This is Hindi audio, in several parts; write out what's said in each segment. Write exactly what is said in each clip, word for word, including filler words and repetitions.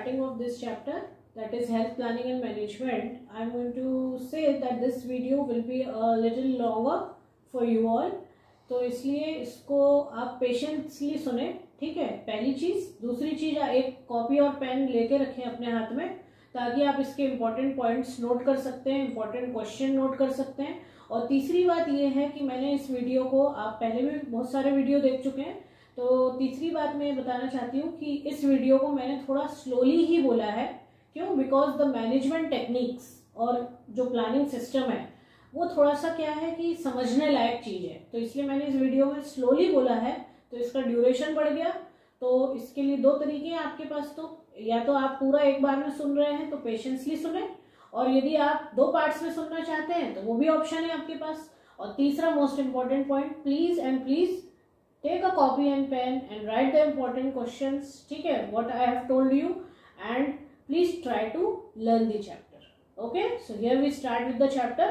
starting of this chapter, that is health planning and management, I am going to say that this video will be a little longer for you all. तो इसलिए इसको आप पेशेंसली सुने, ठीक है। पहली चीज। दूसरी चीज, एक कॉपी और पेन लेके रखें अपने हाथ में, ताकि आप इसके इम्पोर्टेंट पॉइंट्स नोट कर सकते हैं, इम्पोर्टेंट क्वेश्चन नोट कर सकते हैं। और तीसरी बात यह है कि मैंने इस वीडियो को, आप पहले भी बहुत सारे वीडियो देख चुके हैं, तो तीसरी बात मैं बताना चाहती हूँ कि इस वीडियो को मैंने थोड़ा स्लोली ही बोला है। क्यों? बिकॉज द मैनेजमेंट टेक्निक्स और जो प्लानिंग सिस्टम है वो थोड़ा सा क्या है कि समझने लायक चीज है, तो इसलिए मैंने इस वीडियो में स्लोली बोला है, तो इसका ड्यूरेशन बढ़ गया। तो इसके लिए दो तरीके हैं आपके पास, तो या तो आप पूरा एक बार में सुन रहे हैं तो पेशेंसली सुने, और यदि आप दो पार्ट्स में सुनना चाहते हैं तो वो भी ऑप्शन है आपके पास। और तीसरा most important point, please and please take a copy and pen and write the important questions, ठीक है, what I have told you, and please try to learn the chapter. Okay, so here we start with the chapter.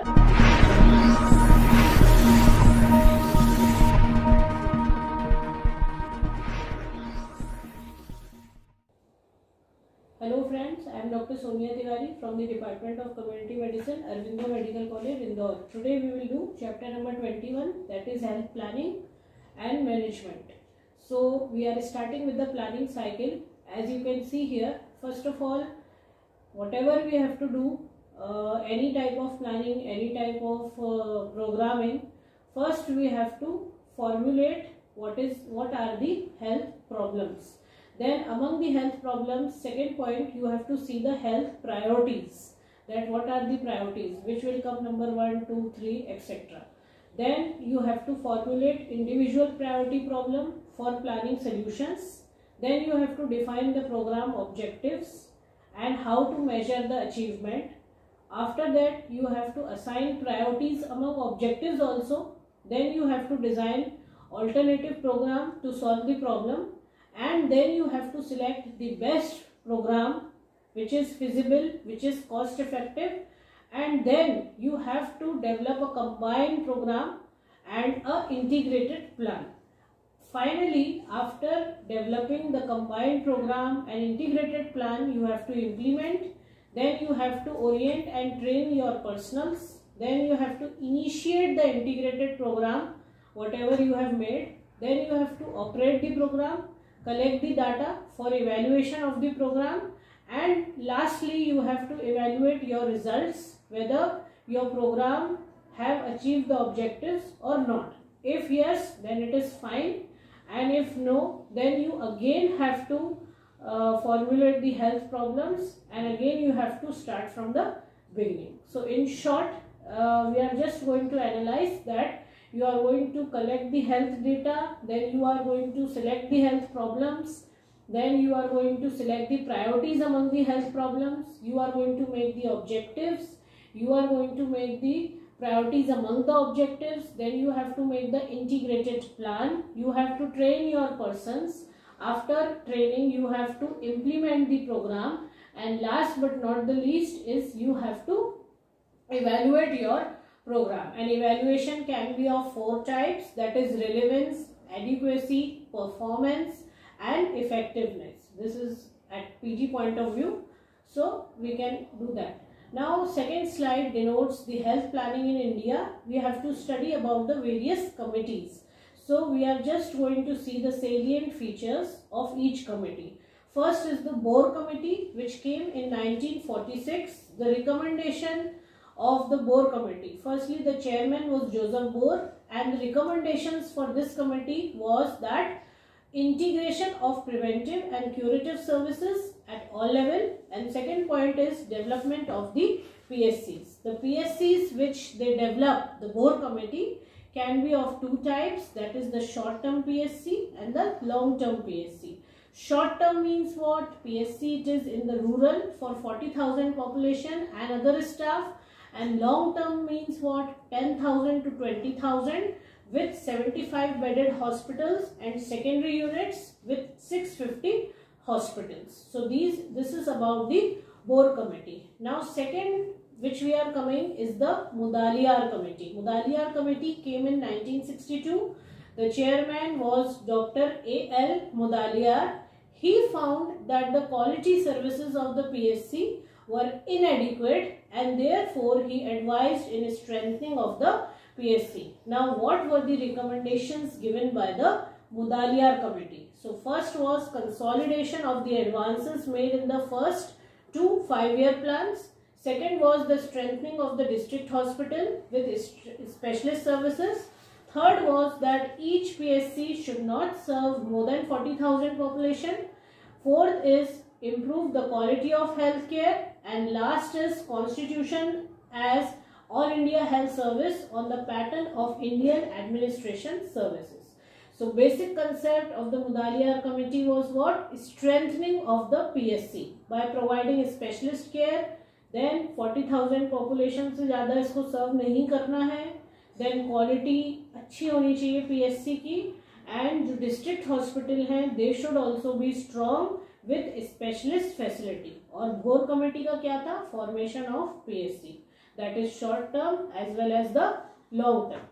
Hello friends, I am Doctor Sonia Tiwari from the Department of Community Medicine, Aurobindo Medical College, Indore. Today we will do chapter number twenty-one, that is health planning and management. So we are starting with the planning cycle. As you can see here, first of all, whatever we have to do, Uh, any type of planning, any type of uh, programming, first we have to formulate what is what are the health problems. Then among the health problems, second point, you have to see the health priorities, that what are the priorities, which will come number one, two, three, et cetera. Then you have to formulate individual priority problem for planning solutions. Then you have to define the program objectives and how to measure the achievement. After that, you have to assign priorities among objectives also. Then you have to design alternative program to solve the problem, and then you have to select the best program which is feasible, which is cost effective, and then you have to develop a combined program and a integrated plan. Finally, after developing the combined program and integrated plan, you have to implement. Then you have to orient and train your personals. Then you have to initiate the integrated program, whatever you have made. Then you have to operate the program, collect the data for evaluation of the program, and lastly you have to evaluate your results, whether your program have achieved the objectives or not. If yes, then it is fine, and if no, then you again have to Uh, formulate the health problems, and again you have to start from the beginning. So in short, uh, we are just going to analyze that you are going to collect the health data, then you are going to select the health problems, then you are going to select the priorities among the health problems, you are going to make the objectives, you are going to make the priorities among the objectives, then you have to make the integrated plan, you have to train your persons. After training, you have to implement the program, and last but not the least is you have to evaluate your program. And evaluation can be of four types, that is relevance, adequacy, performance, and effectiveness. This is at P G point of view, so we can do that. Now second slide denotes the health planning in India. We have to study about the various committees. So we are just going to see the salient features of each committee. First is the Bohr Committee, which came in nineteen forty-six. The recommendation of the Bohr Committee. Firstly, the chairman was Joseph Bohr, and the recommendations for this committee was that integration of preventive and curative services at all level, and second point is development of the P S Cs. The P S Cs which they developed, the Bohr Committee, can be of two types, that is the short term P S C and the long term P S C. Short term means what? P S C it is in the rural for forty thousand population and other staff, and long term means what? ten thousand to twenty thousand with seventy-five bedded hospitals and secondary units with six hundred fifty hospitals. So these this is about the Bohr Committee. Now second which we are coming is the Mudaliar Committee. Mudaliar Committee came in nineteen sixty-two. The chairman was Doctor A L Mudaliar. he found that the quality services of the P S C were inadequate, and therefore he advised in strengthening of the P S C. Now, what were the recommendations given by the Mudaliar committee? So, first was consolidation of the advances made in the first two five-year plans. Second was the strengthening of the district hospital with specialist services. Third was that each P S C should not serve more than forty thousand population. Fourth is improve the quality of health care. And last is constitution as All India Health Service on the pattern of Indian Administration Services. So basic concept of the Mudaliar committee was what? Strengthening of the P S C by providing specialist care. Then forty thousand population से ज़्यादा इसको सर्व नहीं करना है. Then quality अच्छी होनी चाहिए P S C की. And जो district hospital हैं, they should also be strong with specialist facility. और घोर कमेटी का क्या था? Formation of P S C. That is short term as well as the long term.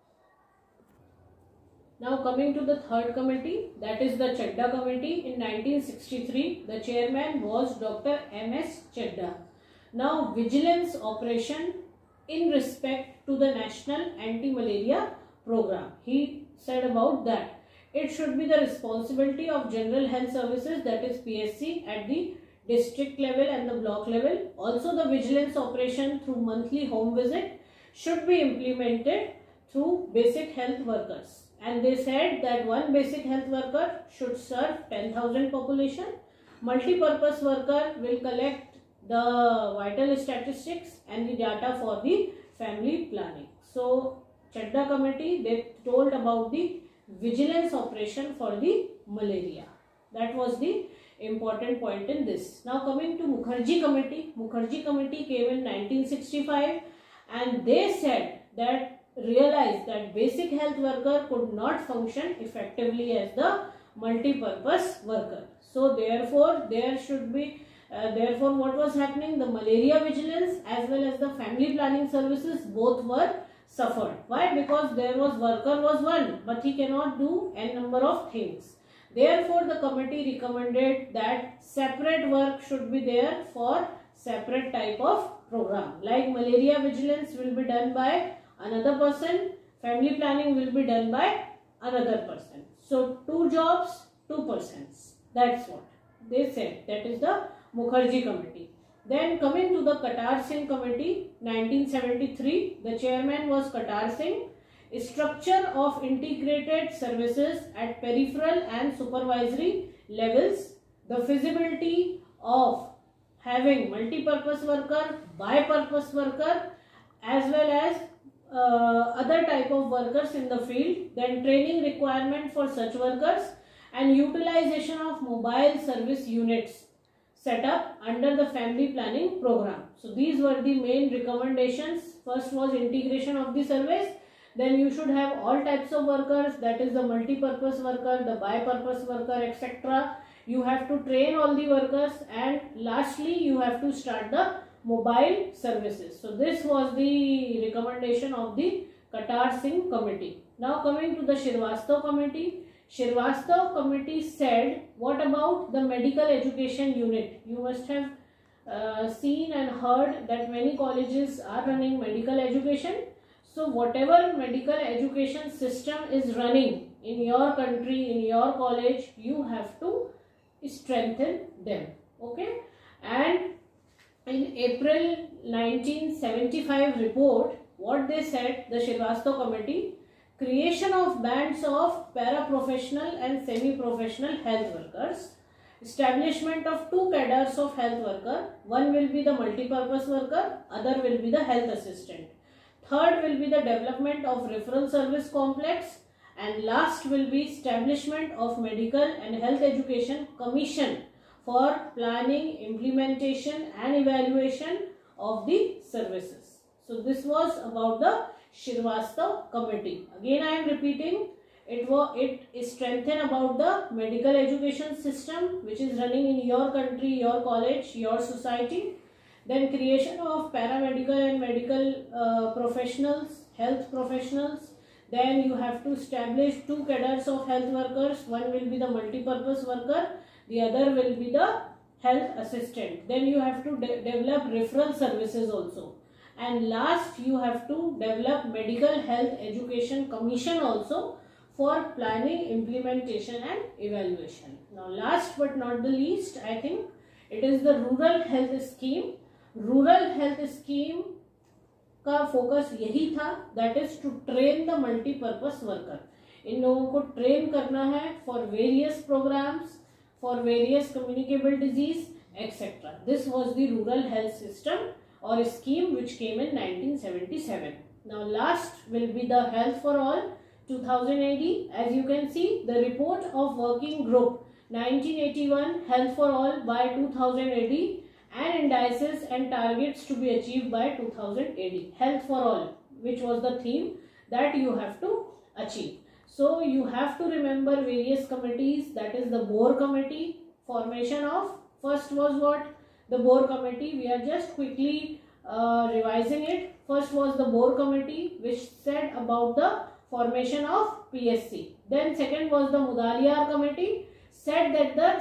Now coming to the third committee, that is the Chadda committee. In nineteen sixty-three, the chairman was Doctor M S Chadda. Now vigilance operation in respect to the National Anti-Malaria Program. He said about that it should be the responsibility of General Health Services, that is P S C, at the district level and the block level. Also the vigilance operation through monthly home visit should be implemented through basic health workers. And they said that one basic health worker should serve ten thousand population. Multi-purpose worker will collect the vital statistics and the data for the family planning. So Chadda committee, they told about the vigilance operation for the malaria. That was the important point in this. Now coming to Mukherjee committee. Mukherjee committee came in nineteen sixty-five, and they said that realized that basic health worker could not function effectively as the multi-purpose worker. So therefore there should be uh, therefore what was happening, the malaria vigilance as well as the family planning services both were suffered. Why? Because there was worker was one, but he cannot do n number of things. Therefore the committee recommended that separate work should be there for separate type of program. Like malaria vigilance will be done by another person, family planning will be done by another person. So two jobs, two persons. That's what they said. That is the Mukherjee committee. Then coming to the Katar Singh committee, nineteen seventy-three, the chairman was Katar Singh. Structure of integrated services at peripheral and supervisory levels, the feasibility of having multi-purpose worker, bi-purpose worker, as well as uh, other type of workers in the field, then training requirement for such workers, and utilization of mobile service units set up under the family planning program. So these were the main recommendations. First was integration of the service. Then you should have all types of workers, that is the multi-purpose worker, the bi-purpose worker, et cetera. You have to train all the workers, and lastly you have to start the mobile services. So this was the recommendation of the Katar Singh committee. Now coming to the Shrivastava committee. Shrivastava committee said, what about the medical education unit? You must have uh, seen and heard that many colleges are running medical education. So whatever medical education system is running in your country, in your college, you have to strengthen them. Okay. And in April nineteen seventy-five report, what they said, the Shrivastava committee, creation of bands of paraprofessional and semi-professional health workers, establishment of two cadres of health worker, one will be the multi-purpose worker, other will be the health assistant. Third will be the development of referral service complex, and last will be establishment of medical and health education commission for planning, implementation and evaluation of the services. So this was about the Shrivastava committee. Again I am repeating, it was it is strengthened about the medical education system which is running in your country, your college, your society. Then creation of paramedical and medical uh, professionals, health professionals. Then you have to establish two cadres of health workers. One will be the multi-purpose worker. the other will be the health assistant. Then you have to de- develop referral services also, and last you have to develop medical health education commission also for planning, implementation and evaluation. Now last but not the least, I think it is the rural health scheme. Rural health scheme का फोकस यही था, that is to train the multipurpose worker. इन लोगों को ट्रेन करना है for various programmes, for various communicable disease etcetera. This was the rural health system और scheme which came in nineteen seventy seven. Now last will be the health for all two thousand A D. As you can see the report of working group nineteen eighty one health for all bye two thousand A D and indices and targets to be achieved by two thousand A D. Health for all, which was the theme that you have to achieve. So you have to remember various committees, that is the Bohr committee. Formation of first was what? The Bohr committee. We are just quickly uh, revising it. First was the Bohr committee, which said about the formation of P S C. Then second was the Mudaliar committee, said that the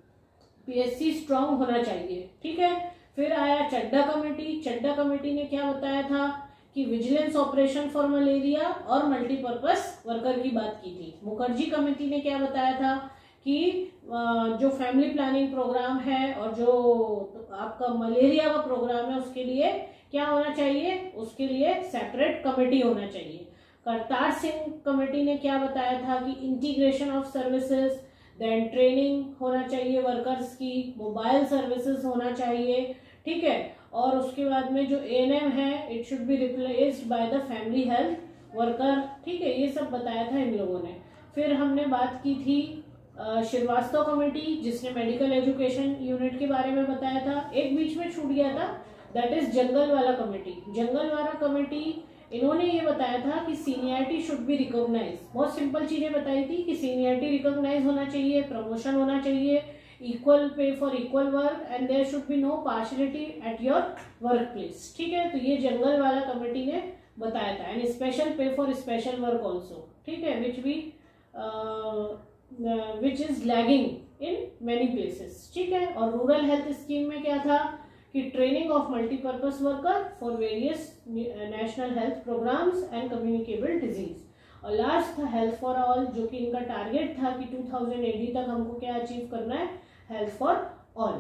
PSC strong होना चाहिए. ठीक है. फिर आया चड्डा कमेटी. चड्डा कमेटी ने क्या बताया था कि विजिलेंस ऑपरेशन फॉर मलेरिया और मल्टीपर्पस वर्कर की बात की थी. मुखर्जी कमेटी ने क्या बताया था कि जो फैमिली प्लानिंग प्रोग्राम है और जो आपका मलेरिया का प्रोग्राम है उसके लिए क्या होना चाहिए, उसके लिए सेपरेट कमेटी होना चाहिए. करतार सिंह कमेटी ने क्या बताया था कि integration of services, then training होना चाहिए वर्कर्स की, मोबाइल सर्विसेज होना चाहिए. ठीक है. और उसके बाद में जो एएनएम है it should be replaced by the family health worker. ठीक है. ये सब बताया था इन लोगों ने. फिर हमने बात की थी श्रीवास्तव कमेटी जिसने मेडिकल एजुकेशन यूनिट के बारे में बताया था. एक बीच में छूट गया था, दैट इज जंगल वाला कमेटी. जंगल वाला कमेटी इन्होंने ये बताया था कि सीनियरिटी शुड बी रिकॉग्नाइज. बहुत सिंपल चीजें बताई थी कि सीनियरिटी रिकॉग्नाइज होना चाहिए, प्रमोशन होना चाहिए, equal pay for equal work and there should be no partiality at your work place. ठीक है. तो ये जंगल वाला कमेटी ने बताया था. And special pay for special work also. ठीक है. Which be which is lagging in many places. ठीक है. और रूरल हेल्थ स्कीम में क्या था कि training of multipurpose worker for various national health programmes and communicable disease. और लास्ट था हेल्थ फॉर ऑल, जो कि इनका टारगेट था कि टू थाउजेंड ए डी तक हमको क्या अचीव करना है, health for all.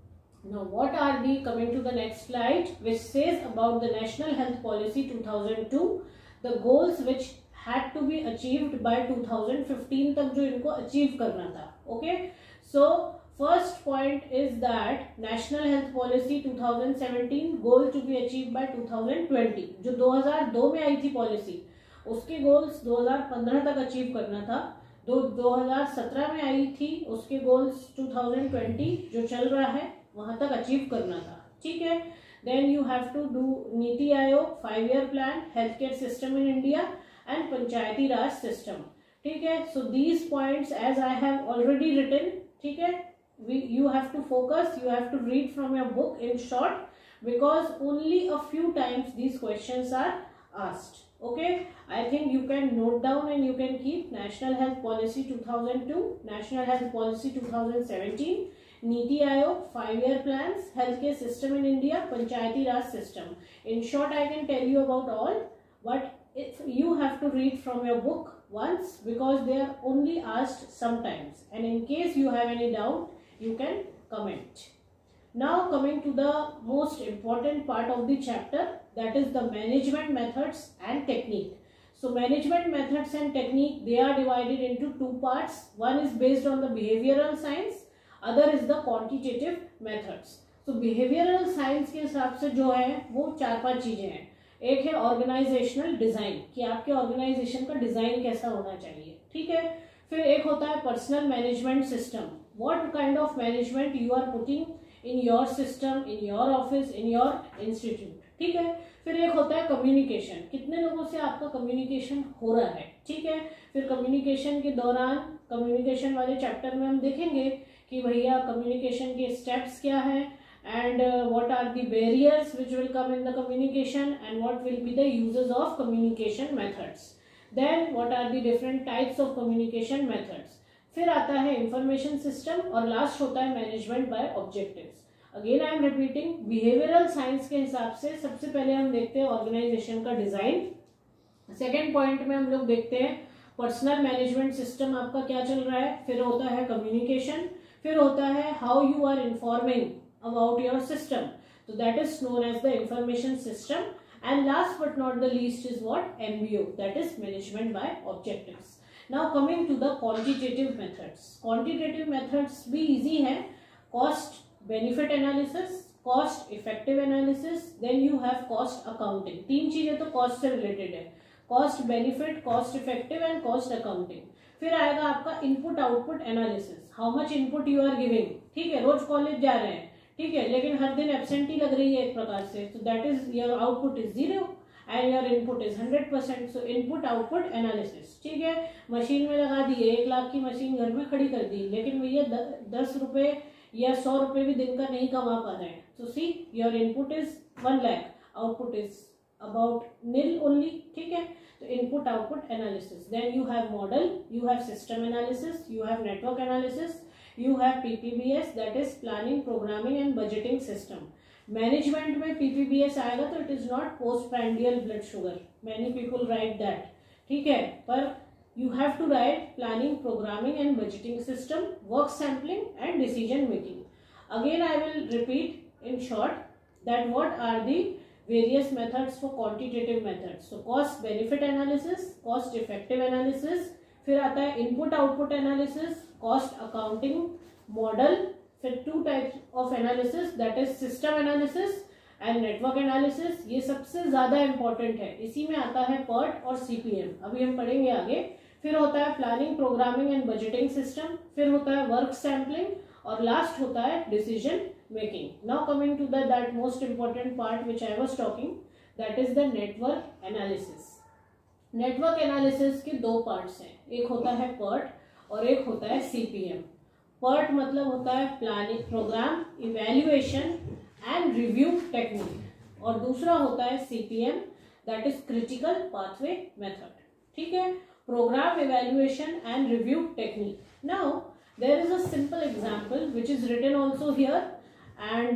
Now what are the, coming to the next slide which says about the national health policy two thousand two, the goals which had to be achieved by two thousand fifteen तक जो इनको अचीव करना था. Okay. So first point is that National Health Policy twenty seventeen goal to be achieved by twenty twenty. जो दो हज़ार दो में आई थी पॉलिसी, उसके गोल्स दो हज़ार पंद्रह तक अचीव करना था. दो दो हज़ार सत्रह में आई थी, उसके गोल्स टू थाउजेंड ट्वेंटी जो चल रहा है वहां तक अचीव करना था. ठीक है. Then you have to do Niti Aayog five year plan, health care system in India and Panchayati Raj system. ठीक है. So these points as I have already written. ठीक है. We, you have to focus, you have to read from your book in short because only a few times these questions are asked. Okay. I think you can note down and you can keep National Health Policy two thousand two, National Health Policy twenty seventeen, Niti Aayog, five year plans, healthcare system in India, Panchayati Raj system. In short, I can tell you about all, but if you have to read from your book once because they are only asked sometimes, and in case you have any doubt you can comment. Now coming to the most important part of the chapter, that is the management methods and technique. So management methods and technique, they are divided into two parts. One is based on the behavioral science, other is the quantitative methods. So behavioral science के हिसाब से जो है वो चार पांच चीजें हैं. एक है ऑर्गेनाइजेशनल डिजाइन, कि आपके ऑर्गेनाइजेशन का डिजाइन कैसा होना चाहिए. ठीक है. फिर एक होता है personal management system, what kind of management you are putting in your system, in your office, in your institute. ठीक है. फिर एक होता है कम्युनिकेशन, कितने लोगों से आपका कम्युनिकेशन हो रहा है. ठीक है. फिर कम्युनिकेशन के दौरान कम्युनिकेशन वाले चैप्टर में हम देखेंगे कि भैया कम्युनिकेशन के स्टेप्स क्या है and uh, what are the barriers which will come in the communication and what will be the uses of communication methods. Then what are the different types of communication methods. फिर आता है इंफॉर्मेशन सिस्टम और लास्ट होता है management by objectives. Again I am repeating, behavioural science के हिसाब से सबसे पहले हम देखते हैं ऑर्गेनाइजेशन का डिजाइन। सेकेंड पॉइंट में हम लोग देखते हैं पर्सनल मैनेजमेंट सिस्टम आपका क्या चल रहा है। फिर होता है कम्युनिकेशन, फिर होता है how you are informing about your system, तो that is known as the information system. And last but not the least is what, MBO, that is management by objectives. Now coming to the quantitative methods. Quantitative methods भी easy है, cost benefit analysis, cost effective analysis, then you have cost accounting. तीन चीजें तो cost से related है, cost benefit, cost effective and cost accounting. फिर आएगा आपका input output analysis, how much input you are giving. ठीक है, रोज कॉलेज जा रहे हैं, ठीक है, लेकिन हर दिन एब्सेंटी लग रही है एक प्रकार से, so that is your output is zero. And your input is hundred percent, so input output analysis. ठीक है, मशीन में लगा दी, एक लाख की मशीन घर में खड़ी कर दी, लेकिन भैया दस रुपए या सौ रुपए भी दिन का नहीं कमा पा रहे हैं, तो see your input is one lakh, output is about nil only. ठीक है, तो input output analysis. Then you have model, you have system analysis, you have network analysis, you have PPBS, that is planning programming and budgeting system. Management में पीपीबीएस आएगा तो it is not post prandial blood sugar, many people write that. ठीक है, पर you have to write planning programming and budgeting system, work sampling and decision making. Again I will repeat in short that what are the various methods for quantitative methods. So cost benefit analysis, cost effective analysis, फिर आता है input output analysis, cost accounting, model, फिर two types of analysis that is system analysis and network analysis. ये सबसे ज्यादा इंपॉर्टेंट है, इसी में आता है पर्ट और सीपीएम, अभी हम पढ़ेंगे आगे। फिर होता है planning programming and budgeting system, फिर होता है वर्क सैम्पलिंग और लास्ट होता है decision making. Now coming to the that most important part which I was talking, that is the network analysis. Network analysis के दो पार्ट्स हैं, एक होता है पर्ट और एक होता है सीपीएम। पर्ट मतलब होता है planning program evaluation and review technique, और दूसरा होता है CPM that is critical pathway method. ठीक है, program evaluation and review technique. Now there is a simple example which is written also here and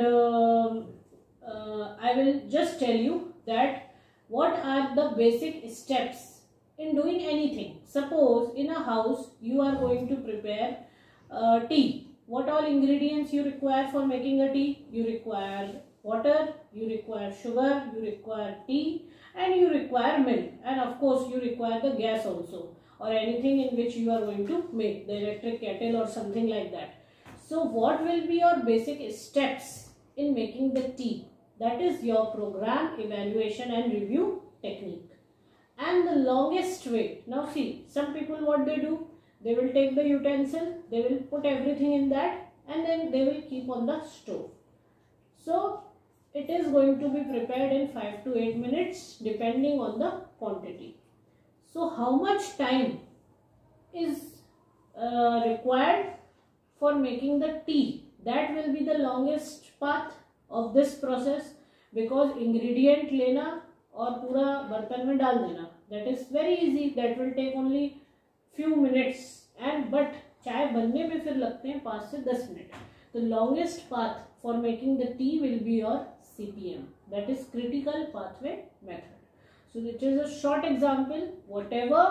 I will just tell you that what are the basic steps in doing anything. Suppose in a house you are going to prepare uh, tea. What all ingredients you require for making a tea? You require water, you require sugar, you require tea, and you require milk, and of course you require the gas also, or anything in which you are going to make the electric kettle or something like that. So what will be your basic steps in making the tea? That is your program evaluation and review technique. And the longest way, now see, some people what they do, they will take the utensil, they will put everything in that, and then they will keep on the stove. So it is going to be prepared in five to eight minutes depending on the quantity. So how much time is uh, required for making the tea? That will be the longest path of this process, because ingredient lena और पूरा बर्तन में डाल देना, that is very easy, that will take only few minutes, and but चाय बनने में फिर लगते हैं पाँच से दस मिनट। तो longest path for making the tea will be your CPM, that is critical pathway method. So this is a short example, what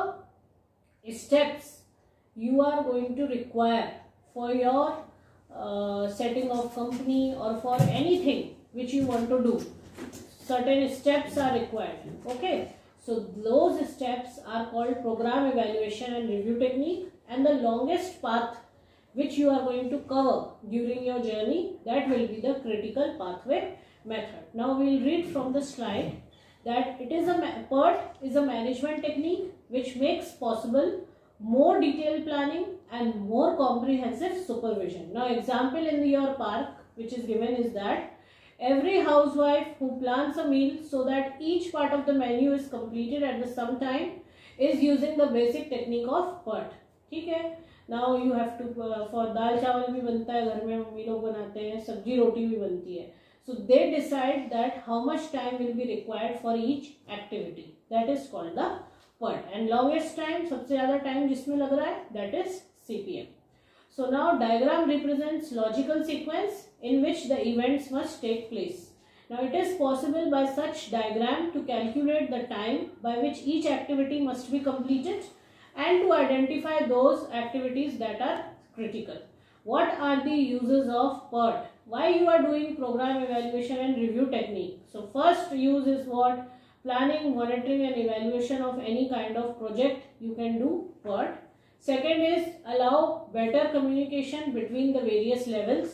ever steps you are going to require for your uh, setting of company or for anything which you want to do, certain steps are required. Okay, so those steps are called program evaluation and review technique, and the longest path which you are going to cover during your journey, that will be the critical pathway method. Now we will read from the slide that it is a PERT is a management technique which makes possible more detailed planning and more comprehensive supervision. Now example in your park which is given is that every housewife who plans a meal so that each part of the menu is completed at the same time is using the basic technique of PERT. ठीक है, now you have to uh, for दाल चावल भी बनता है घर में, मम्मी लोग बनाते हैं, सब्जी रोटी भी बनती है, so they decide that how much time will be required for each activity, that is called the PERT. and longest time, सबसे ज्यादा टाइम जिसमें लग रहा है, that is C P M. So now diagram represents logical sequence in which the events must take place. Now it is possible by such diagram to calculate the time by which each activity must be completed and to identify those activities that are critical. What are the uses of PERT? Why you are doing program evaluation and review technique? So first use is what? Planning, monitoring and evaluation of any kind of project you can do PERT. Second is allow better communication between the various levels.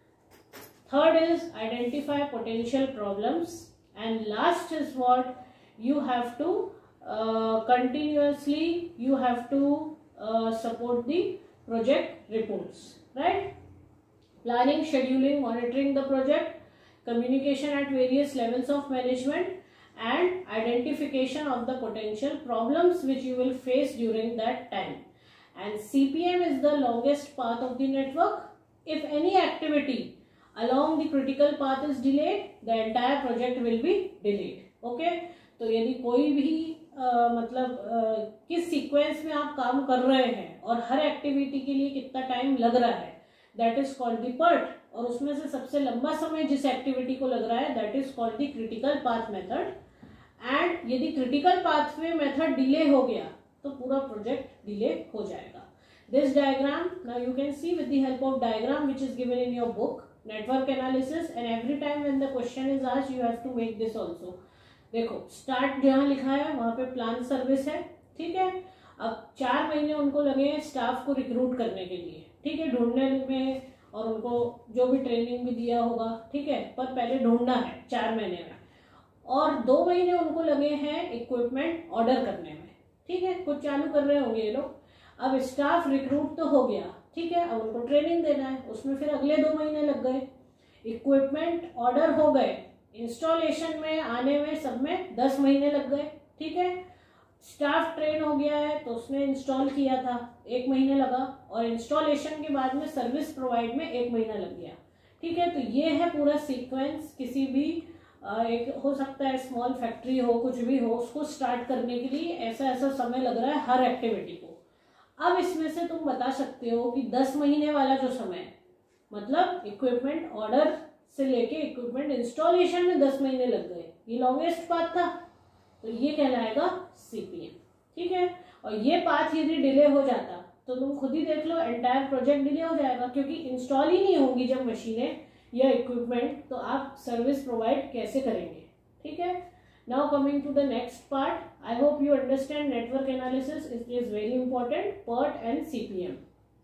Third is identify potential problems. And last is what? You have to uh, continuously, you have to uh, support the project reports, right? Planning, scheduling, monitoring the project, communication at various levels of management, and identification of the potential problems which you will face during that time. And C P M is the longest path of the network. If any activity along the critical path is delayed, the entire project will be delayed. Okay? तो यदि कोई भी आ, मतलब आ, किस सीक्वेंस में आप काम कर रहे हैं और हर एक्टिविटी के लिए कितना टाइम लग रहा है, that is called the PERT. और उसमें से सबसे लंबा समय जिस एक्टिविटी को लग रहा है, that is called the critical path method. And यदि क्रिटिकल पाथवे मेथड डिले हो गया तो पूरा प्रोजेक्ट डिले हो जाएगा. This diagram now you can see with the help of diagram which is given in your book network analysis, and every time when the question is asked you have to make this also. देखो स्टार्ट जहाँ लिखा है वहाँ पे प्लान सर्विस है, ठीक है. अब चार महीने उनको लगे हैं स्टाफ को रिक्रूट करने के लिए, ठीक है, ढूंढने में, और उनको जो भी ट्रेनिंग भी दिया होगा, ठीक है, पर पहले ढूंढना है चार महीने में. और दो महीने उनको लगे हैं इक्विपमेंट ऑर्डर करने में, ठीक है, कुछ चालू कर रहे होंगे ये लोग. अब स्टाफ रिक्रूट तो हो गया, ठीक है, अब उनको ट्रेनिंग देना है, उसमें फिर अगले दो महीने लग गए. इक्विपमेंट ऑर्डर हो गए, इंस्टॉलेशन में आने में सब में दस महीने लग गए, ठीक है. स्टाफ ट्रेन हो गया है तो उसने इंस्टॉल किया था, एक महीने लगा, और इंस्टॉलेशन के बाद में सर्विस प्रोवाइड में एक महीना लग गया, ठीक है. तो ये है पूरा सीक्वेंस. किसी भी एक हो सकता है स्मॉल फैक्ट्री हो, कुछ भी हो, उसको स्टार्ट करने के लिए ऐसा ऐसा समय लग रहा है हर एक्टिविटी को. अब इसमें से तुम बता सकते हो कि दस महीने वाला जो समय है, मतलब इक्विपमेंट ऑर्डर से लेके इक्विपमेंट इंस्टॉलेशन में दस महीने लग गए, ये लॉन्गेस्ट पाथ था, तो ये कहलाएगा सीपीएम, ठीक है. और ये पाथ यदि डिले हो जाता तो तुम खुद ही देख लो, एंटायर प्रोजेक्ट डिले हो जाएगा, क्योंकि इंस्टॉल ही नहीं होंगी जब मशीनें या इक्विपमेंट, तो आप सर्विस प्रोवाइड कैसे करेंगे, ठीक है. Now coming to the next part, I hope you understand network analysis, it is very important, PERT and CPM.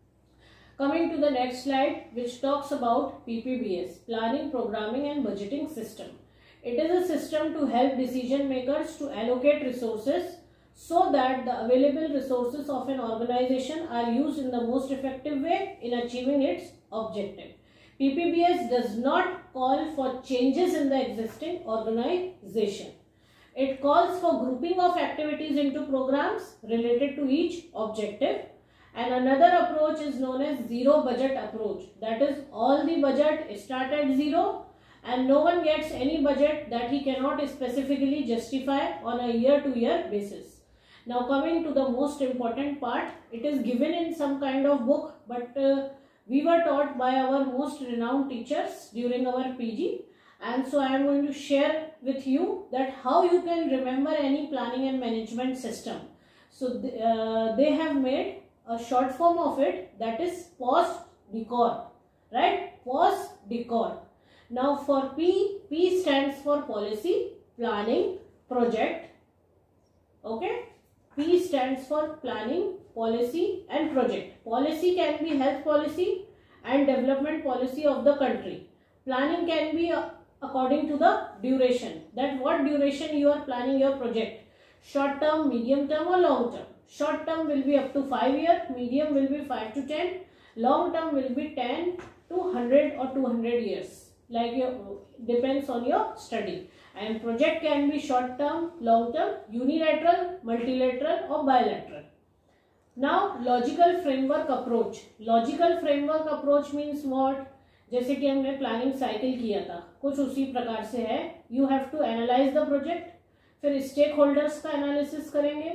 Coming to the next slide, which talks about P P B S, Planning, Programming and Budgeting System. It is a system to help decision makers to allocate resources so that the available resources of an organization are used in the most effective way in achieving its objective. P P B S does not call for changes in the existing organization. It calls for grouping of activities into programs related to each objective. And another approach is known as zero budget approach. That is, all the budget start at zero and no one gets any budget that he cannot specifically justify on a year to year basis. Now coming to the most important part, it is given in some kind of book, but uh, we were taught by our most renowned teachers during our P G, and so I am going to share with you that how you can remember any planning and management system. So th uh, they have made a short form of it, that is POSDECOR, right? POSDECOR. Now for P, P stands for policy, planning, project. Okay? P stands for planning, policy and project. Policy can be health policy and development policy of the country. Planning can be uh, according to the duration, that what duration you are planning your project, short term, medium term or long term. Short term will be up to five years, medium will be five to ten, long term will be ten to one hundred or two hundred years, like your depends on your study. And project can be short term, long term, unilateral, multilateral or bilateral. Now logical framework approach. Logical framework approach means what? जैसे कि हमने प्लानिंग साइकिल किया था, कुछ उसी प्रकार से है. You have to analyse the project, फिर स्टेक होल्डर्स का एनालिसिस करेंगे,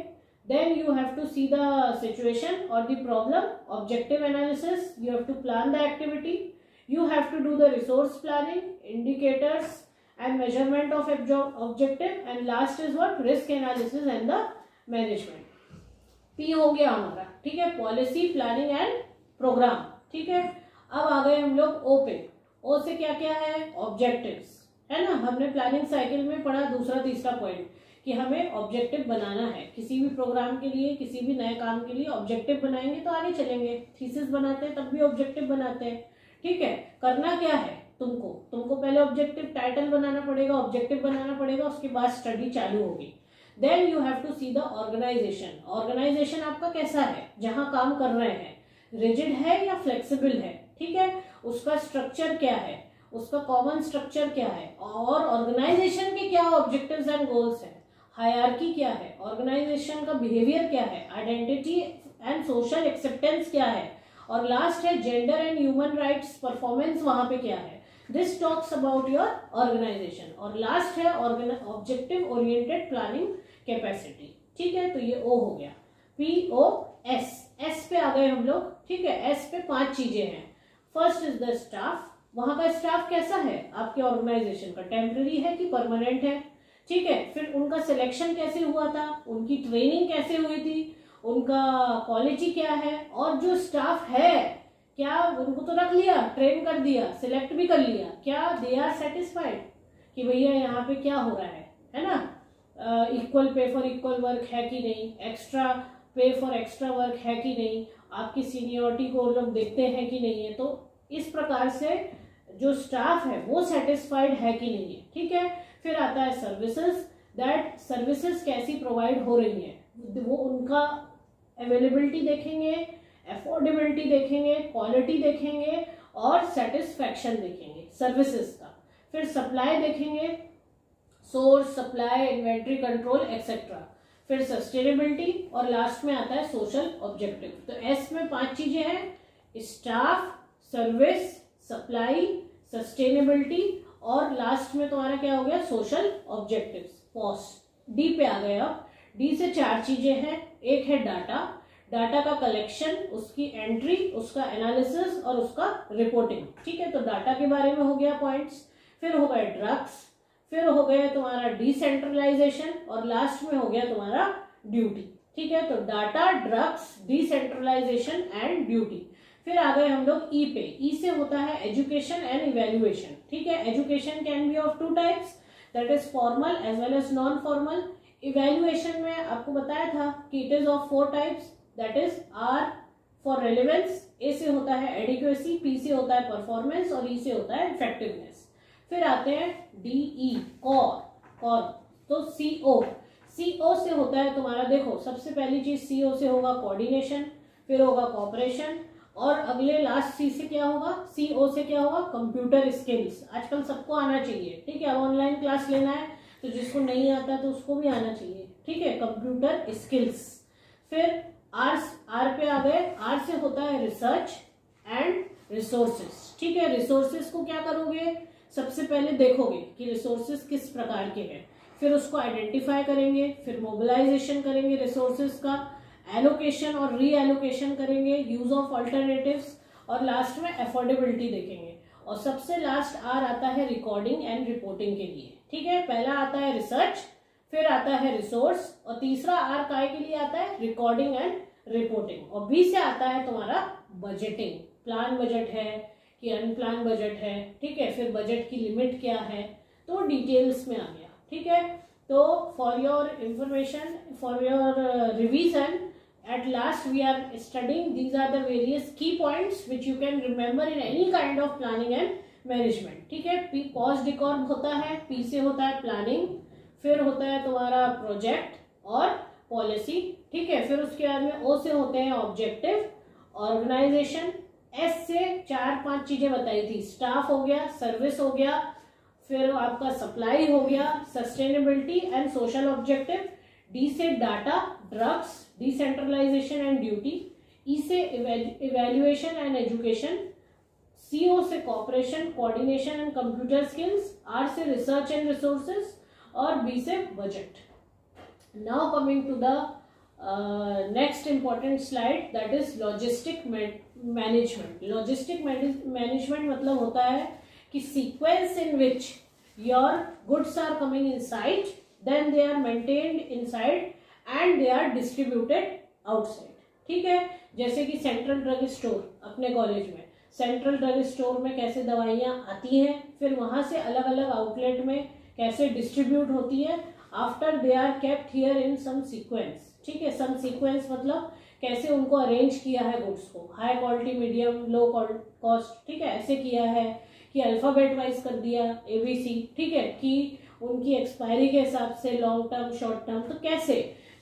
Then you have to see the situation or the problem, objective analysis, you have to plan the activity, you have to do the resource planning, indicators and measurement of objective, and last is what, risk analysis and the management. P हो गया हमारा, ठीक है, पॉलिसी, प्लानिंग एंड प्रोग्राम, ठीक है। अब आ गए हम लोग ओ पे। ओ से क्या क्या है, ऑब्जेक्टिव्स, है ना। हमने प्लानिंग साइकिल में पढ़ा दूसरा तीसरा पॉइंट कि हमें ऑब्जेक्टिव बनाना है किसी भी प्रोग्राम के लिए, किसी भी नए काम के लिए ऑब्जेक्टिव बनाएंगे तो आगे चलेंगे। थीसिस बनाते हैं तब भी ऑब्जेक्टिव बनाते हैं, ठीक है। करना क्या है तुमको, तुमको पहले ऑब्जेक्टिव टाइटल बनाना पड़ेगा, ऑब्जेक्टिव बनाना पड़ेगा, उसके बाद स्टडी चालू होगी। Then you have to see the organisation. Organisation आपका कैसा है, जहां काम कर रहे हैं, रिजिड है या फ्लेक्सिबल है, ठीक है। उसका स्ट्रक्चर क्या है, उसका कॉमन स्ट्रक्चर क्या है, और ऑर्गेनाइजेशन के क्या ऑब्जेक्टिव्स एंड गोल्स हैं, हायरार्की क्या है, ऑर्गेनाइजेशन का बिहेवियर क्या है, आइडेंटिटी एंड सोशल एक्सेप्टेंस क्या है, और लास्ट है gender and human rights performance वहां पे क्या है। This talks about your organisation. और लास्ट है ऑब्जेक्टिव ओरिएंटेड प्लानिंग कैपेसिटी, ठीक है। तो ये ओ हो गया। पी ओ एस, एस पे आ गए हम लोग, ठीक है। एस पे पांच चीजें हैं। First is the staff. वहां का स्टाफ कैसा है आपके ऑर्गेनाइजेशन का, टेम्पररी है कि परमानेंट है, ठीक है। फिर उनका सिलेक्शन कैसे हुआ था, उनकी ट्रेनिंग कैसे हुई थी, उनका क्वालिटी क्या है, और जो स्टाफ है क्या उनको तो रख लिया, ट्रेन कर दिया, सिलेक्ट भी कर लिया, क्या दे आर सेटिस्फाइड कि भैया यहाँ पे क्या हो रहा है, है ना। Equal pay for equal work है कि नहीं, एक्स्ट्रा पे फॉर एक्स्ट्रा वर्क है कि नहीं, आपकी सीनियरिटी को लोग देखते हैं कि नहीं है। तो इस प्रकार से जो स्टाफ है वो सेटिस्फाइड है कि नहीं है, ठीक है। फिर आता है सर्विसेज, दैट सर्विसेज कैसी प्रोवाइड हो रही है, वो उनका अवेलेबिलिटी देखेंगे, अफोर्डेबिलिटी देखेंगे, क्वालिटी देखेंगे और सेटिस्फैक्शन देखेंगे सर्विसेज का। फिर सप्लाई देखेंगे, source, supply, inventory control etcetera. फिर सस्टेनेबिलिटी, और लास्ट में आता है सोशल ऑब्जेक्टिव। तो एस में पांच चीजें हैं, स्टाफ, सर्विस, सप्लाई, सस्टेनेबिलिटी, और लास्ट में तुम्हारा क्या हो गया, सोशल ऑब्जेक्टिव्स, कॉस्ट। डी पे आ गए। अब डी से चार चीजें हैं। एक है डाटा, डाटा का कलेक्शन, उसकी एंट्री, उसका एनालिसिस और उसका रिपोर्टिंग, ठीक है। तो डाटा के बारे में हो गया पॉइंट्स। फिर हो गए ड्रग्स, फिर हो गया तुम्हारा डिसेंट्रलाइजेशन, और लास्ट में हो गया तुम्हारा ड्यूटी, ठीक है। तो data, drugs, decentralisation and duty. फिर आ गए हम लोग ई पे। ई से होता है एजुकेशन एंड इवेल्युएशन, ठीक है। Education can be of two types, that is formal as well as non formal. Evaluation में आपको बताया था कि it is of four types, that is R for relevance, A से होता है एडिक्वेसी, पी से होता है परफॉर्मेंस और ई से होता है इफेक्टिवनेस। फिर आते हैं डीई, कॉर, कॉर। तो सीओ, सीओ से होता है तुम्हारा, देखो सबसे पहली चीज सीओ से होगा कोऑर्डिनेशन, फिर होगा कॉपरेशन, और अगले लास्ट सी से क्या होगा, सीओ से क्या होगा, कंप्यूटर स्किल्स। आजकल सबको आना चाहिए, ठीक है। अब ऑनलाइन क्लास लेना है तो जिसको नहीं आता तो उसको भी आना चाहिए, ठीक है, कंप्यूटर स्किल्स। फिर आर, आर पे आ गए। आर से होता है रिसर्च एंड रिसोर्सेज, ठीक है। रिसोर्सेज को क्या करोगे, सबसे पहले देखोगे कि रिसोर्सेज किस प्रकार के हैं, फिर उसको आइडेंटिफाई करेंगे, फिर मोबिलाइजेशन करेंगे रिसोर्सेज का, एलोकेशन और री एलोकेशन करेंगे, यूज ऑफ अल्टरनेटिव्स, और लास्ट में अफोर्डेबिलिटी देखेंगे। और सबसे लास्ट आर आता है रिकॉर्डिंग एंड रिपोर्टिंग के लिए, ठीक है। पहला आता है रिसर्च, फिर आता है रिसोर्स, और तीसरा आर काय के लिए आता है, रिकॉर्डिंग एंड रिपोर्टिंग। और बी से आता है तुम्हारा बजटिंग, प्लान बजट है कि अनप्लान बजट है, ठीक है। फिर बजट की लिमिट क्या है, तो डिटेल्स में आ गया, ठीक है। तो for your information, for your revision, at last we are studying, these are the various key points which you can remember in any kind of planning and management, ठीक है। P कॉस्ट डिकॉर्ड होता है, P से होता है प्लानिंग, फिर होता है तुम्हारा प्रोजेक्ट और पॉलिसी, ठीक है। फिर उसके बाद में O से होते हैं ऑब्जेक्टिव, ऑर्गेनाइजेशन। S से चार पांच चीजें बताई थी, स्टाफ हो गया, सर्विस हो गया, फिर आपका सप्लाई हो गया, sustainability and social objective. D से data, drugs, decentralisation and duty. E से इवेल्युएशन एंड एजुकेशन। सीओ से cooperation, coordination and computer skills. R से रिसर्च एंड रिसोर्सेज, और बी से budget. Now coming to the next important slide that is logistic management. Logistic management मतलब होता है कि sequence in which your goods are coming inside, then they are maintained inside and they are distributed outside. ठीक है, जैसे कि सेंट्रल ड्रग स्टोर अपने कॉलेज में, सेंट्रल ड्रग स्टोर में कैसे दवाइयाँ आती हैं, फिर वहाँ से अलग अलग आउटलेट में कैसे डिस्ट्रीब्यूट होती है, after they are kept here in some sequence. ठीक है, सम सीक्वेंस मतलब कैसे उनको अरेंज किया है गुड्स को, high quality, medium, low cost. ठीक है, ऐसे किया है कि अल्फाबेट वाइज कर दिया एबीसी. ठीक है, कि उनकी एक्सपायरी के हिसाब से लॉन्ग टर्म, शॉर्ट टर्म. तो कैसे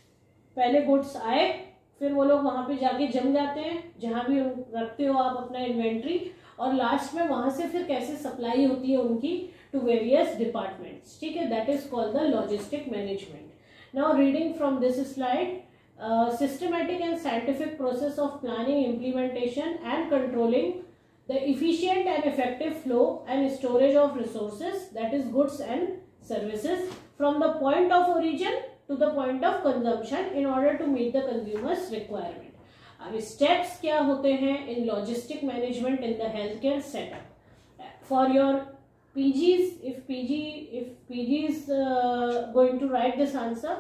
पहले गुड्स आए, फिर वो लोग वहां पे जाके जम जाते हैं जहां भी रखते हो आप अपना इन्वेंट्री, और लास्ट में वहां से फिर कैसे सप्लाई होती है उनकी टू वेरियस डिपार्टमेंट्स. ठीक है, that is called the logistic management. Now reading from this slide, systematic and scientific process of planning, implementation and controlling the efficient and effective flow and storage of resources, that is goods and services, from the point of origin to the point of consumption in order to meet the consumer's requirement. अब steps क्या होते हैं in logistic management in the healthcare setup? For your P Gs, if P G if P G is uh, going to write this answer,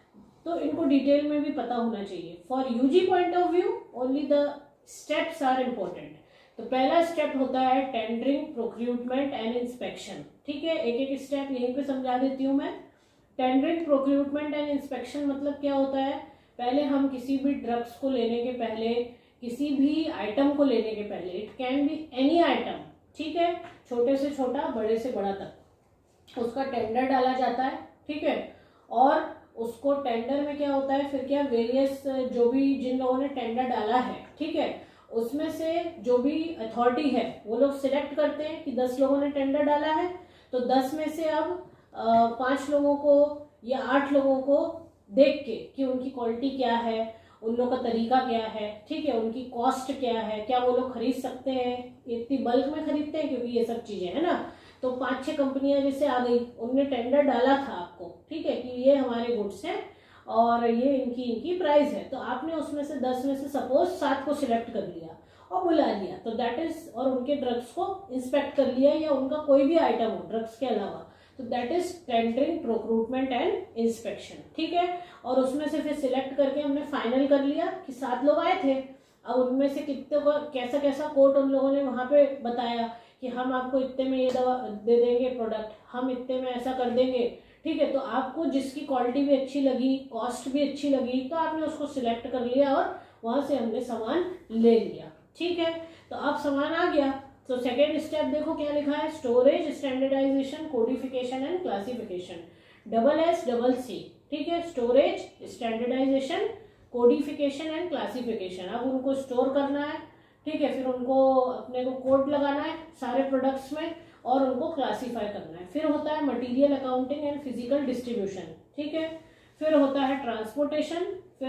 तो इनको डिटेल में भी पता होना चाहिए. For U G point of view, only the steps are important. तो पहला स्टेप होता है टेंडरिंग, प्रोक्यूरमेंट एंड इंस्पेक्शन. ठीक है, एक एक स्टेप यहीं पे समझा देती हूँ मैं. टेंडरिंग, प्रोक्यूरमेंट एंड इंस्पेक्शन मतलब क्या होता है, पहले हम किसी भी ड्रग्स को लेने के पहले, किसी भी आइटम को लेने के पहले, it can be any item. ठीक है, छोटे से छोटा, बड़े से बड़ा तक, उसका टेंडर डाला जाता है. ठीक है, और उसको टेंडर में क्या होता है, फिर क्या वेरियस जो भी जिन लोगों ने टेंडर डाला है, ठीक है, उसमें से जो भी अथॉरिटी है वो लोग सिलेक्ट करते हैं कि दस लोगों ने टेंडर डाला है, तो दस में से अब पांच लोगों को या आठ लोगों को देख के कि उनकी क्वालिटी क्या है, उन लोगों का तरीका क्या है, ठीक है, उनकी कॉस्ट क्या है, क्या वो लोग खरीद सकते हैं, इतनी बल्क में खरीदते हैं, क्योंकि ये सब चीजें है ना. तो पांच छह कंपनियां जैसे आ गई, उनने टेंडर डाला था आपको, ठीक है, कि ये हमारे गुड्स हैं और ये इनकी इनकी प्राइस है, तो आपने उसमें से दस में से सपोज सात को सिलेक्ट कर लिया और बुला लिया, तो दैट इज, और उनके ड्रग्स को इंस्पेक्ट कर लिया, या उनका कोई भी आइटम हो ड्रग्स के अलावा, तो that is tendering, procurement and inspection. ठीक है, और उसमें से फिर सिलेक्ट करके हमने फाइनल कर लिया कि सात लोग आए थे, अब उनमें से कितने को कैसा कैसा कोट उन लोगों ने वहां पे बताया कि हम आपको इतने में ये दवा दे देंगे प्रोडक्ट, हम इतने में ऐसा कर देंगे. ठीक है, तो आपको जिसकी क्वालिटी भी अच्छी लगी, कॉस्ट भी अच्छी लगी, तो आपने उसको सिलेक्ट कर लिया और वहां से हमने सामान ले लिया. ठीक है, तो अब सामान आ गया, तो सेकेंड स्टेप देखो क्या लिखा है, storage, standardization, codification and classification, double S double C. ठीक है, storage, standardization, codification and classification. अब उनको स्टोर करना है, ठीक है, फिर उनको अपने को कोड लगाना है सारे प्रोडक्ट्स में और उनको क्लासीफाई करना है. फिर होता है material accounting and physical distribution. ठीक है, फिर होता है ट्रांसपोर्टेशन,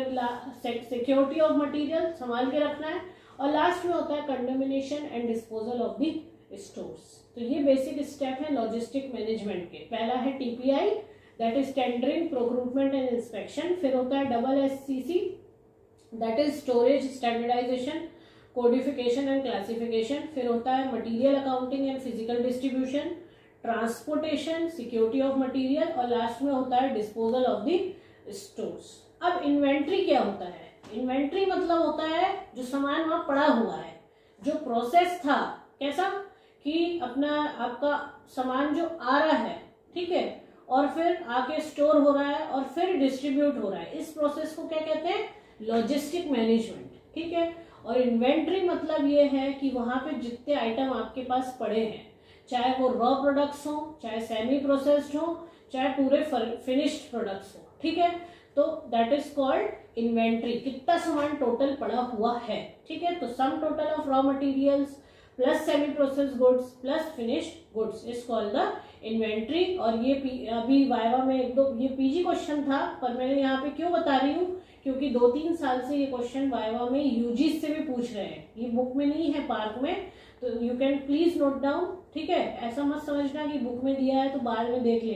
फिर सिक्योरिटी ऑफ मटेरियल संभाल के रखना है, और लास्ट में होता है condemnation and disposal of the stores. तो ये बेसिक स्टेप है लॉजिस्टिक मैनेजमेंट के. पहला है TPI, that is tendering, procurement and inspection. फिर होता है double SCC, that is storage, standardization, codification and classification. फिर होता है material accounting and physical distribution, transportation, security of material, और लास्ट में होता है डिस्पोजल ऑफ द स्टोर्स. अब इन्वेंट्री क्या होता है? इन्वेंट्री मतलब होता है जो सामान वहां पड़ा हुआ है, जो प्रोसेस था, कैसा कि अपना आपका सामान जो आ रहा है, ठीक है, और फिर आके स्टोर हो रहा है और फिर डिस्ट्रीब्यूट हो रहा है, इस प्रोसेस को क्या कहते हैं? Logistic management. ठीक है, और इन्वेंट्री मतलब ये है कि वहां पे जितने आइटम आपके पास पड़े हैं, चाहे वो रॉ प्रोडक्ट्स हो, चाहे सेमी प्रोसेस्ड हो, चाहे पूरे फिनिश्ड प्रोडक्ट्स हो, ठीक है, तो दैट इज कॉल्ड इन्वेंट्री. कितना सामान टोटल पड़ा हुआ है, ठीक है, तो sum total of raw materials plus semi process goods plus finished goods is called the inventory. और ये अभी वाइवा में एक दो ये पीजी क्वेश्चन था, पर मैं यहाँ पे क्यों बता रही हूँ, क्योंकि दो तीन साल से ये क्वेश्चन वाइवा में यूजी से भी पूछ रहे हैं. ये बुक में नहीं है, पार्क में, तो you can please note down. ठीक है, ऐसा मत समझना कि बुक में दिया है तो बाद में देख लेंगे.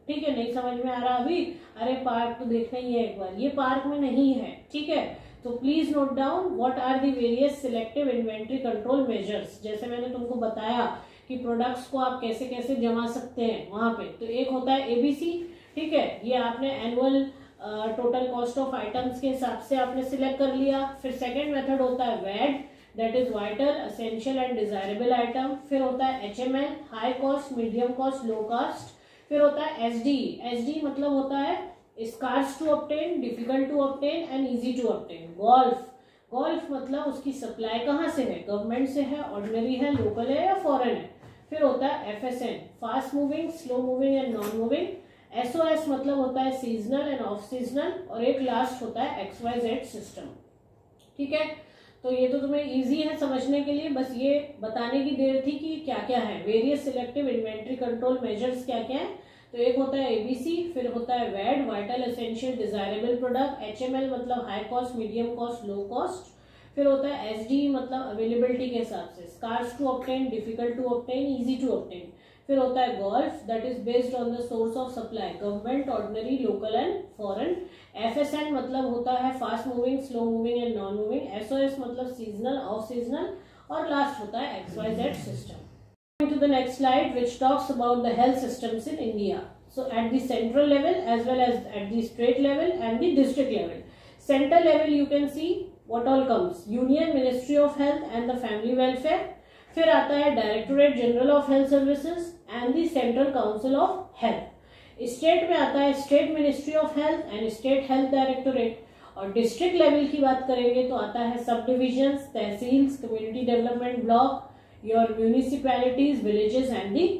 ठीक है, नहीं समझ में आ रहा अभी, अरे पार्क तो देखना ही है एक बार, ये पार्क में नहीं है, ठीक है। तो please note down what are the various selective inventory control measures. जैसे मैंने तुमको बताया कि प्रोडक्ट्स को आप कैसे कैसे जमा सकते हैं वहां पे, तो एक होता है एबीसी, ठीक है, ये आपने annual total cost of items के हिसाब से आपने सिलेक्ट कर लिया। फिर सेकेंड मेथड होता है VED, that is vital essential and desirable item. फिर होता है HML, high cost, medium cost, low cost. फिर होता है एसडी, एसडी मतलब होता है scarce to obtain, difficult to obtain and easy to obtain. GOLF, GOLF मतलब उसकी सप्लाई कहाँ से है, गवर्नमेंट से है, ऑर्डिनरी है, लोकल है या फॉरेन है। फिर होता है FSN, fast moving, slow moving and non moving. SOS मतलब होता है सीजनल एंड ऑफ सीजनल। और एक लास्ट होता है एक्स वाई जेड सिस्टम, ठीक है। तो ये तो तुम्हें इजी है समझने के लिए, बस ये बताने की देर थी कि क्या क्या है various selective inventory control measures, क्या क्या है। तो एक होता है एबीसी, फिर होता है VED, vital essential desirable product. HML मतलब high cost, medium cost, low cost. फिर होता है एसडी मतलब अवेलेबिलिटी के हिसाब से, scarce to obtain, difficult to obtain, easy to obtain. फिर होता है GOLF, that is based on the source of supply, government, ordinary, local and foreign. FSN मतलब होता है fast moving, slow moving and non moving. SOS मतलब सीजनल, ऑफ सीजनल। और लास्ट होता है X Y Z system. To the next slide, which talks about the health systems in India. So at the central level as well as at the state level and the district level. Central level you can see what all comes. Union Ministry of Health and the Family Welfare. फिर आता है Directorate General of Health Services and the Central Council of Health. State में आता है State Ministry of Health and State Health Directorate. और district level की बात करेंगे तो आता है subdivisions, tehsils, community development block, your municipalities, villages and the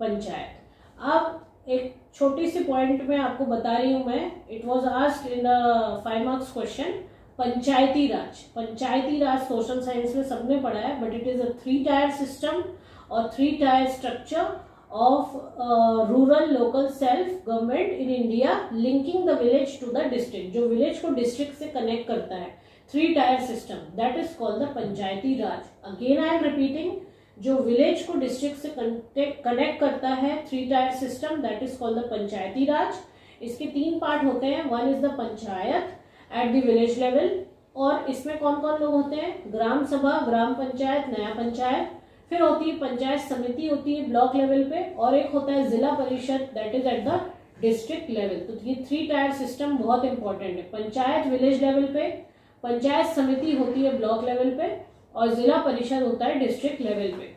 panchayat. अब एक छोटी सी पॉइंट में आपको बता रही हूं मैं, it was asked in the five marks question, panchayati raj. Panchayati raj social science में सबने पढ़ा है, but it is a three tier system और three tier structure of rural local self government in India, linking the village to the district, जो विलेज को डिस्ट्रिक्ट से कनेक्ट करता है। Three tier system, that is called the panchayati raj. Again I am repeating, जो विलेज को डिस्ट्रिक्ट से कनेक्ट करता है, three tier system, that is called the panchayati raj. इसके तीन पार्ट होते हैं, one is the panchayat at the village level, और इसमें कौन कौन लोग होते हैं, ग्राम सभा, ग्राम पंचायत, नया पंचायत। फिर होती है पंचायत समिति, होती है ब्लॉक लेवल पे, और एक होता है Zila Parishad, that is at the district level. तो ये थ्री टायर सिस्टम बहुत इंपॉर्टेंट है। पंचायत विलेज लेवल पे, पंचायत समिति होती है ब्लॉक लेवल पे, और जिला परिषद होता है डिस्ट्रिक्ट लेवल पे।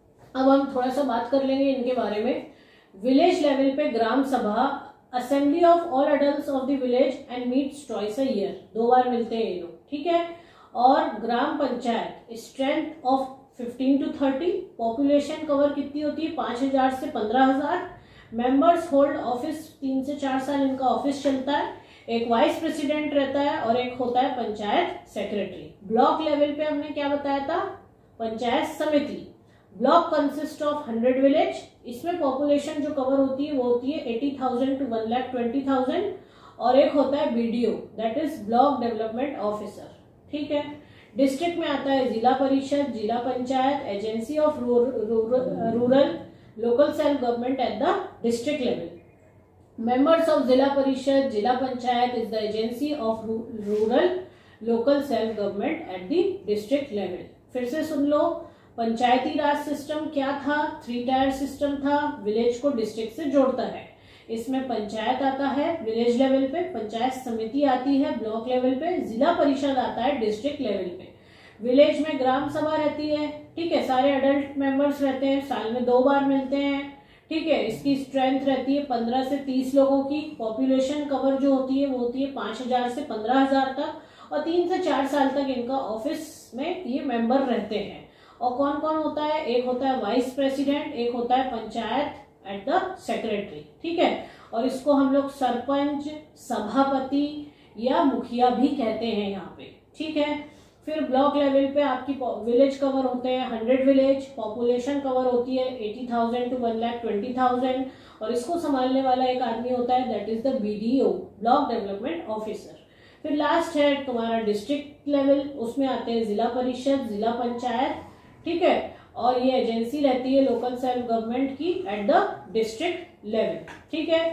अब हम थोड़ा सा बात कर लेंगे इनके बारे में। विलेज लेवल पे Gram Sabha, assembly of all adults of the village and meets twice a year, दो बार मिलते हैं ये लोग, ठीक है। और Gram Panchayat, strength of fifteen to thirty, population cover कितनी होती है, पांच हजार से पंद्रह हजार। मेंबर्स होल्ड ऑफिस, तीन से चार साल इनका ऑफिस चलता है। एक वाइस प्रेसिडेंट रहता है और एक होता है पंचायत सेक्रेटरी। ब्लॉक लेवल पे हमने क्या बताया था, Panchayat Samiti. Block consist of hundred village, इसमें पॉपुलेशन जो कवर होती है वो होती है eighty thousand to one lakh twenty thousand. और एक होता है BDO, that is block development officer, ठीक है। डिस्ट्रिक्ट में आता है Zila Parishad, Zila Panchayat, agency of rural local self government at the district level. Members of जिला Parishad, Zila panchayat is the agency of rural local self government at the district level। फिर से सुन लो, पंचायती राज सिस्टम क्या था, थ्री टायर सिस्टम था, विलेज को डिस्ट्रिक्ट से जोड़ता है। इसमें पंचायत आता है विलेज लेवल पे, पंचायत समिति आती है ब्लॉक लेवल पे, जिला परिषद आता है डिस्ट्रिक्ट लेवल पे। विलेज में ग्राम सभा रहती है, ठीक है, सारे अडल्ट मेंबर्स रहते हैं, साल में दो बार मिलते हैं, ठीक है। इसकी स्ट्रेंथ रहती है पंद्रह से तीस लोगों की। पॉपुलेशन कवर जो होती है वो होती है पांच हजार से पंद्रह हजार तक, और तीन से चार साल तक इनका ऑफिस में ये मेंबर रहते हैं। और कौन कौन होता है, एक होता है वाइस प्रेसिडेंट, एक होता है पंचायत एट द सेक्रेटरी, ठीक है। और इसको हम लोग सरपंच, सभापति या मुखिया भी कहते हैं यहाँ पे, ठीक है। फिर ब्लॉक लेवल पे आपकी विलेज कवर होते हैं हंड्रेड विलेज, पॉपुलेशन कवर होती है eighty thousand to one lakh twenty thousand, और इसको संभालने वाला एक आदमी होता है, that is the BDO, block development officer. फिर लास्ट है तुम्हारा डिस्ट्रिक्ट लेवल, उसमें आते हैं जिला परिषद, जिला पंचायत, ठीक है। और ये एजेंसी रहती है लोकल सेल्फ गवर्नमेंट की एट द डिस्ट्रिक्ट लेवल, ठीक है।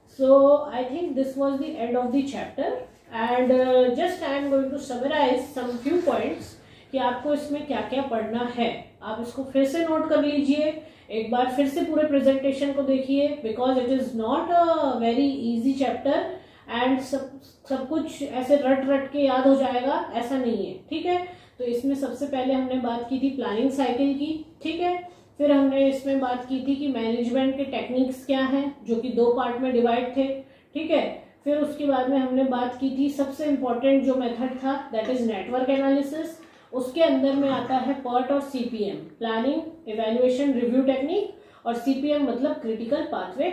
So I think this was the end of the chapter, and uh, just I am going to summarize some few points कि आपको इसमें क्या क्या पढ़ना है. आप इसको फिर से नोट कर लीजिए, एक बार फिर से पूरे प्रेजेंटेशन को देखिए, because it is not a very easy chapter and सब सब कुछ ऐसे रट रट के याद हो जाएगा ऐसा नहीं है. ठीक है, तो इसमें सबसे पहले हमने बात की थी प्लानिंग साइकिल की. ठीक है, फिर हमने इसमें बात की थी कि मैनेजमेंट के टेक्निक्स क्या हैं, जो कि दो पार्ट में डिवाइड थे. ठीक है, फिर उसके बाद में हमने बात की थी सबसे इम्पोर्टेंट जो मेथड था, दैट इज नेटवर्क एनालिसिस. उसके अंदर में आता है पर्ट और CPM, planning, evaluation, review technique, और सीपीएम मतलब क्रिटिकल पाथवे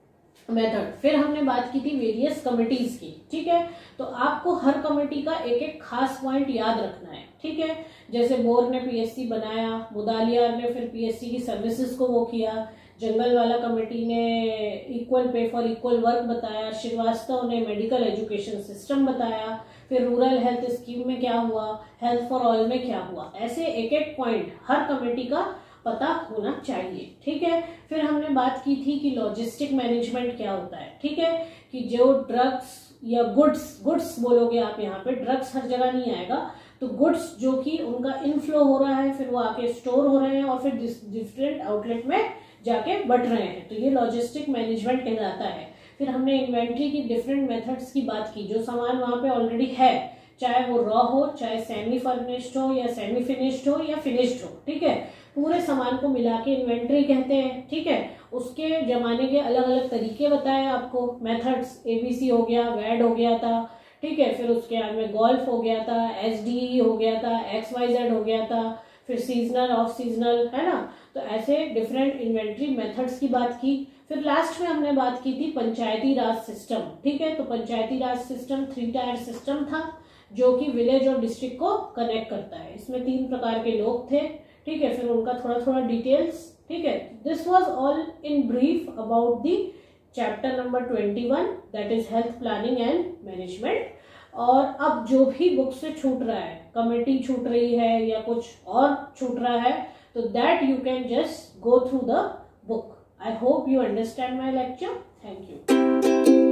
मेथड. फिर हमने बात की थी वेरियस कमिटीज की. ठीक है, तो आपको हर कमेटी का एक एक खास पॉइंट याद रखना है. ठीक है, जैसे बोर ने पीएससी बनाया, मुदालियार ने फिर पीएससी की सर्विसेज को वो किया, जंगल वाला कमेटी ने equal pay for equal work बताया, श्रीवास्तव ने मेडिकल एजुकेशन सिस्टम बताया, फिर रूरल हेल्थ स्कीम में क्या हुआ, हेल्थ फॉर ऑल में क्या हुआ. ऐसे एक एक पॉइंट हर कमेटी का पता होना चाहिए. ठीक है, फिर हमने बात की थी कि लॉजिस्टिक मैनेजमेंट क्या होता है. ठीक है, कि जो ड्रग्स या गुड्स गुड्स बोलोगे आप, यहाँ पे ड्रग्स हर जगह नहीं आएगा, तो गुड्स जो कि उनका इनफ्लो हो रहा है, फिर वो आके स्टोर हो रहे हैं और फिर डिफरेंट आउटलेट में जाके बढ़ रहे हैं, तो ये लॉजिस्टिक मैनेजमेंट कहलाता है. फिर हमने इन्वेंट्री की डिफरेंट मेथड्स की बात की. जो सामान वहां पे ऑलरेडी है, चाहे वो रॉ हो, चाहे सेमी फर्निश्ड हो या सेमी फिनिश्ड हो या फिनिश्ड हो, ठीक है, पूरे सामान को मिला के इन्वेंट्री कहते हैं. ठीक है, उसके जमाने के अलग अलग तरीके बताए आपको, मेथड्स, एबीसी हो गया, वैड हो गया था. ठीक है, फिर उसके बाद में गोल्फ हो गया था, एसडी हो गया था, एक्स वाई जेड हो गया था, फिर सीजनल, ऑफ सीजनल, है ना. तो ऐसे डिफरेंट इन्वेंट्री मेथड्स की बात की. फिर लास्ट में हमने बात की थी पंचायती राज सिस्टम. ठीक है, तो पंचायती राज सिस्टम थ्री टायर सिस्टम था, जो कि विलेज और डिस्ट्रिक्ट को कनेक्ट करता है. इसमें तीन प्रकार के लोग थे. ठीक है, फिर उनका थोड़ा थोड़ा डिटेल्स. ठीक है, this was all in brief about the chapter number twenty one, that is health planning and management. और अब जो भी बुक से छूट रहा है, कमेटी छूट रही है या कुछ और छूट रहा है, तो that you can just go through the book. I hope you understand my lecture. Thank you.